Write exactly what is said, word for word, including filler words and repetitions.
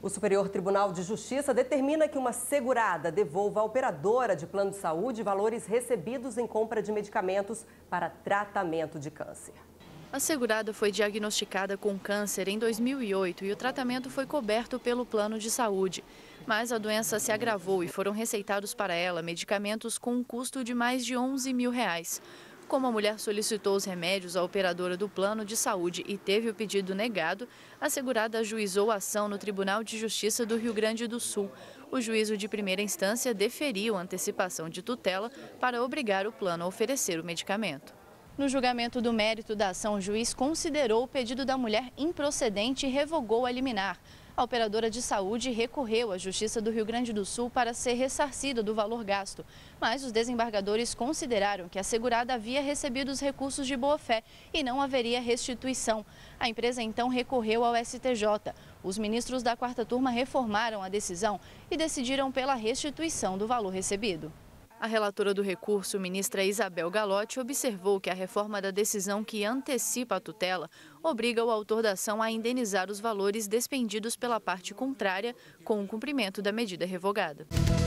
O Superior Tribunal de Justiça determina que uma segurada devolva à operadora de plano de saúde valores recebidos em compra de medicamentos para tratamento de câncer. A segurada foi diagnosticada com câncer em dois mil e oito e o tratamento foi coberto pelo plano de saúde. Mas a doença se agravou e foram receitados para ela medicamentos com um custo de mais de onze mil reais. Como a mulher solicitou os remédios à operadora do plano de saúde e teve o pedido negado, a segurada ajuizou a ação no Tribunal de Justiça do Rio Grande do Sul. O juízo de primeira instância deferiu a antecipação de tutela para obrigar o plano a oferecer o medicamento. No julgamento do mérito da ação, o juiz considerou o pedido da mulher improcedente e revogou a liminar. A operadora de saúde recorreu à Justiça do Rio Grande do Sul para ser ressarcida do valor gasto, mas os desembargadores consideraram que a segurada havia recebido os recursos de boa-fé e não haveria restituição. A empresa então recorreu ao S T J. Os ministros da quarta turma reformaram a decisão e decidiram pela restituição do valor recebido. A relatora do recurso, ministra Isabel Galotti, observou que a reforma da decisão que antecipa a tutela obriga o autor da ação a indenizar os valores despendidos pela parte contrária com o cumprimento da medida revogada.